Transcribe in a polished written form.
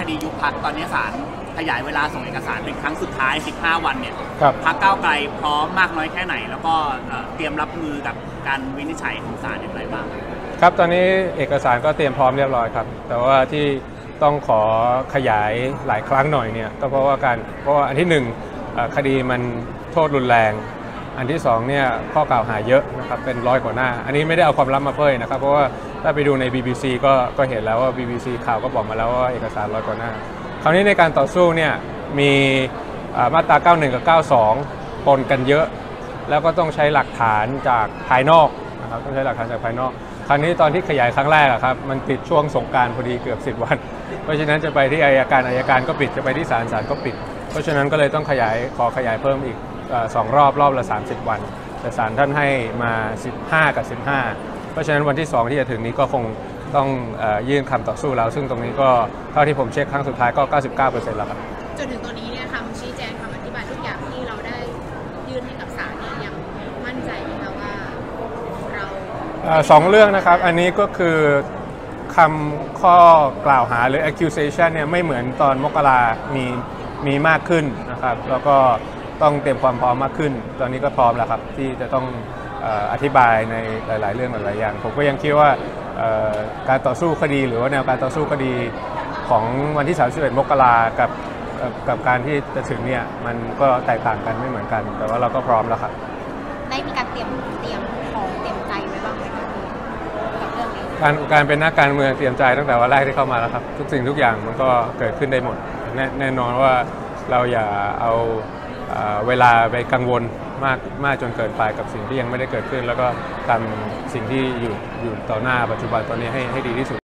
ดียุบพรรคตอนนี้ศาลขยายเวลาส่งเอกสารเป็นครั้งสุดท้าย15 วันเนี่ยพรรคก้าวไกลพร้อมมากน้อยแค่ไหนแล้วก็เตรียมรับมือกับการวินิจฉัยของศาลอย่างไรบ้างครับตอนนี้เอกสารก็เตรียมพร้อมเรียบร้อยครับแต่ว่าที่ต้องขอขยายหลายครั้งหน่อยเนี่ยก็เพราะว่าอันที่1คดีมันโทษรุนแรงอันที่2เนี่ยข้อกล่าวหาเยอะนะครับเป็น100 กว่าหน้าอันนี้ไม่ได้เอาความลับมาเผยนะครับเพราะว่าถ้าไปดูใน BBC ก็เห็นแล้วว่า BBC ข่าวก็บอกมาแล้วว่าเอกสาร100 กว่าหน้าคราวนี้ในการต่อสู้เนี่ยมีมาตรา 91 กับ 92 ปนกันเยอะแล้วก็ต้องใช้หลักฐานจากภายนอกนะครับต้องใช้หลักฐานจากภายนอกคราวนี้ตอนที่ขยายครั้งแรกครับมันติดช่วงสงกรานต์พอดีเกือบ10 วันเพราะฉะนั้นจะไปที่อัยการก็ปิดจะไปที่ศาลก็ปิดเพราะฉะนั้นก็เลยต้องขอขยายเพิ่มอีก2 รอบละ30 วันแต่ศาลท่านให้มา15 กับ 15เพราะฉะนั้นวันที่2ที่จะถึงนี้ก็คงต้องยื่นคำต่อสู้แล้วซึ่งตรงนี้ก็เท่าที่ผมเช็คครั้งสุดท้ายก็ 99% แล้วครับจนถึงตอนนี้เนี่ยคำชี้แจงคำอธิบายทุกอย่างที่เราได้ยื่นให้กับศาลเนี่ยยังมั่นใจไหมคะว่าเรา 2 เรื่องนะครับอันนี้ก็คือคำข้อกล่าวหาหรือ accusation เนี่ยไม่เหมือนตอนมกรามีมากขึ้นนะครับแล้วก็ต้องเตรียมความพร้อมมากขึ้นตอนนี้ก็พร้อมแล้วครับที่จะต้องอธิบายในหลายๆเรื่องหลายๆอย่างผมก็ยังคิดว่าการต่อสู้คดีหรือว่าแนวการต่อสู้คดีของวันที่31 มกรากับการที่จะถึงเนี่ยมันก็แตกต่างกันไม่เหมือนกันแต่ว่าเราก็พร้อมแล้วครับได้มีการเตรียมของเตรียมใจไว้บ้างไหมคะกับเรื่องนี้การเป็นนักการเมืองเตรียมใจตั้งแต่วันแรกที่เข้ามาแล้วครับทุกสิ่งทุกอย่างมันก็เกิดขึ้นได้หมดแน่นอนว่าเราอย่าเอาเวลาไปกังวลมากจนเกินไปกับสิ่งที่ยังไม่ได้เกิดขึ้นแล้วก็ทำสิ่งที่อยู่ต่อหน้าปัจจุบันตอนนี้ให้ดีที่สุด